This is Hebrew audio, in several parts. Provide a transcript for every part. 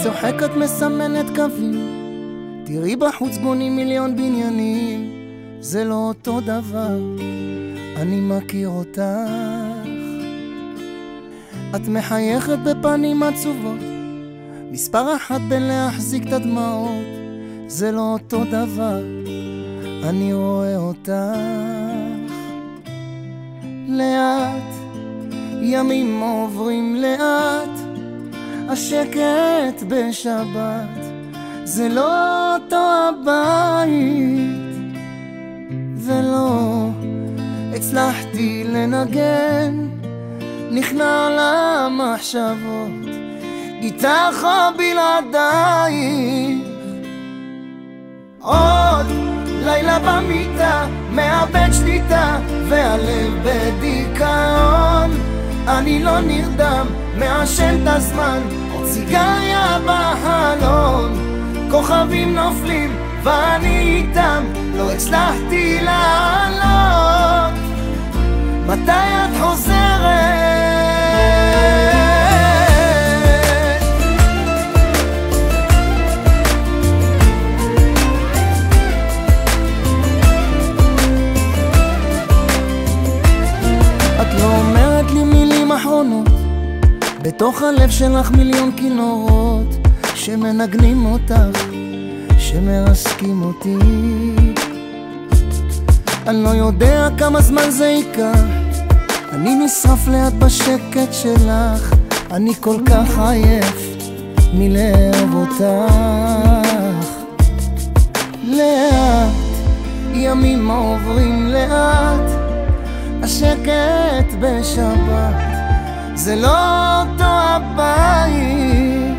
צוחקת מסמנת קווים, תראי בחוץ בונים מיליון בניינים, זה לא אותו דבר, אני מכיר אותך. את מחייכת בפנים עצובות, מספר אחת בין להחזיק את הדמעות, זה לא אותו דבר, אני רואה אותך. לאט, ימים עוברים לאט, השקט בשבת, זה לא אותו הבית, ולא הצלחתי לנגן, נכנע למחשבות, איתך או בלעדייך. עוד לילה במיטה, מאבד שליטה, והלב בדיכאון, אני לא נרדם, מעשן את הזמן, עוד סיגריה בחלון, כוכבים נופלים ואני איתם, לא הצלחתי לעלות, מתי את חוזרת? את לא אומרת לי מילים אחרונות, בתוך הלב שלך מיליון כינורות שמנגנים אותך, שמרסקים אותי. אני לא יודע כמה זמן זה ייקח, אני נשרף ליד בשקט שלך, אני כל כך עייף מלאהוב אותך. לאט, ימים עוברים לאט, השקט בשבת, זה לא אותו הבית,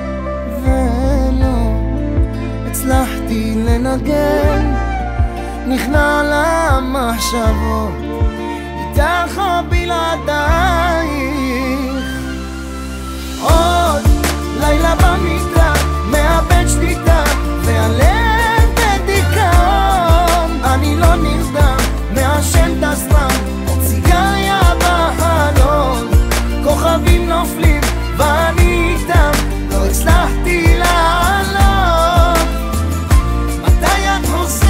ולא הצלחתי לנגן, נכנע למחשבות, איתך או בלעדייך. עוד לילה במיטה, מאבד שליטה, והלב בדיכאון, אני לא נרדם, מעשן את הזמן, עוד סיגריה בחלון, כוכבים נופלים ואני איתם, לא הצלחתי לעלות, מתי את חוזרת?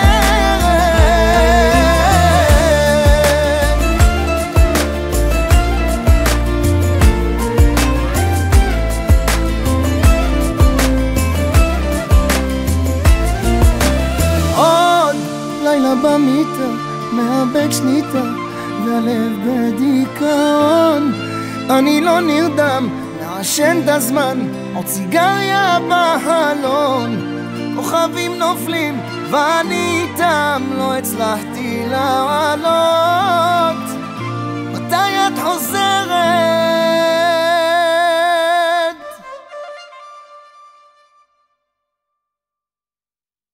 עוד לילה במיטה, מאבד שליטה, והלב בדיכאון, אני לא נרדם, מעשן את הזמן, עוד סיגריה בחלון, כוכבים נופלים ואני איתם, לא הצלחתי לעלות.